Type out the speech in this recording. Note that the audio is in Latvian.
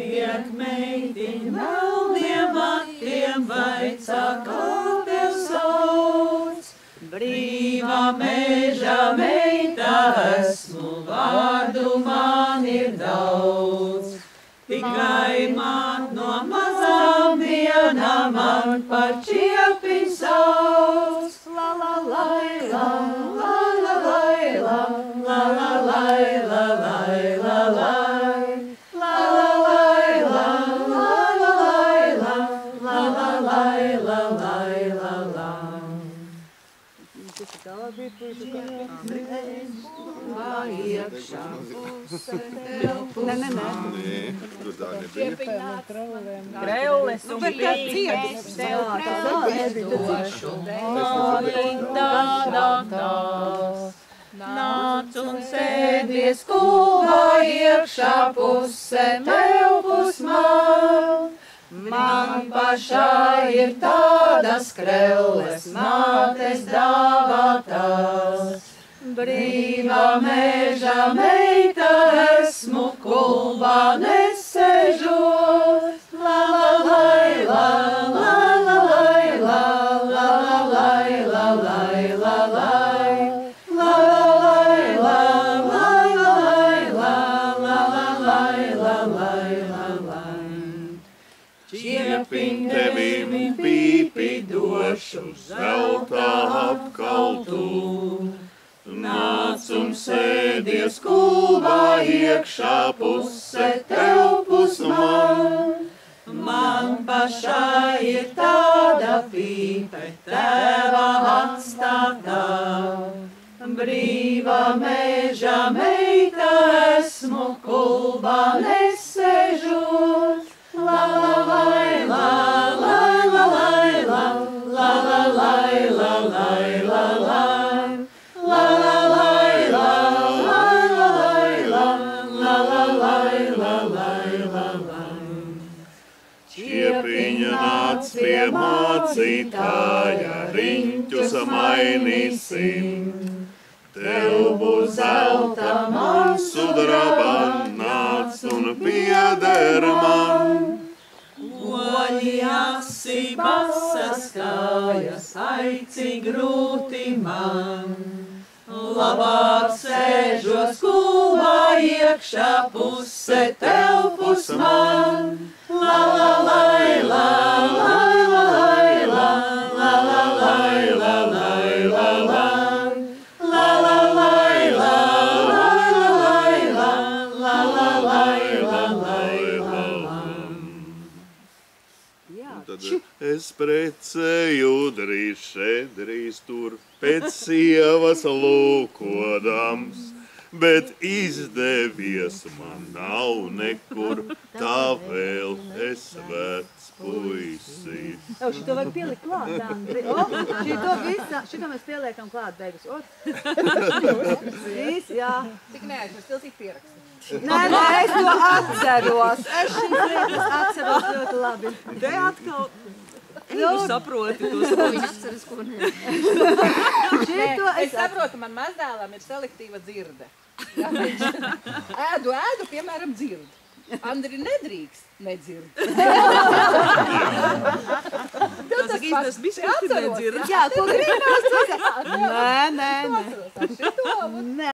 Liek meitiņ melniem matiem vaicā, kā tev sauc. Brīvā meža meita esmu, vārdu man ir daudz. Tikai man no mazām dienām man par čiepiņ sauc. La la lai la, la la lai la, la la lai la lai la lai. La la lai la, la la lai la, la la lai la lai la lai. Iekšā puse tev puse man. Kreules un pīpes tev kreules došu. Nāc un sēdies kūvā iekšā puse tev pus man. Man pašā ir tādas kreules, mātes dāvātās. Brīvā meža meita esmu, kulbā nesēžot. La la lai la, la la lai la, la la lai la lai la lai. La la lai la, la la lai la, la la lai la lai la lai. Čiepiņ tevim pīpi došu, zeltā apkaltu. Nāc un sēdies kūvā iekšā puse tev pus man. Man pašā ir tāda pīpe tēva atstātā. Brīvā meža meita esmu, kulbā nesēžot. La la lai la, la la lai la, la la lai la lai la lai. La la lai la, la la lai la, la la lai la lai la lai. Čiepiņa nāc pie mācītāja, riņķus mainīsim. Tev būs zelta, man sudraba, nāc un pieder man. Oļi asi basas kājas, ai cik grūti man. Labāk sēžos kūvā iekšā puse tev pus man. La la lai la, la la lai la, la la lai la lai la lai. La la lai la, la la lai la, la la lai la lai la lai. Tad es precēju drīz šeit, drīz tur, pēc sievas lūkodams, bet izdevies man nav nekur, tā vēl es vecs puisi. Šito vajag pielikt klāt, Andri. Šito mēs pieliekam klāt, beigas. Viss, jā. Tik neaizmirst, tilsīt pierakstu. Nē, es to atceros. Es šīs lietas atceros ļoti labi. Te atkal tu saproti tos Viņa atceras, ko ne. Es saprotu, man mazdēlam ir selektīva dzirde. Ēdu, piemēram, dzird. Andri nedrīkst nedzird. Tas īstas bišķi nedzird. Jā, ko gribās? Nē.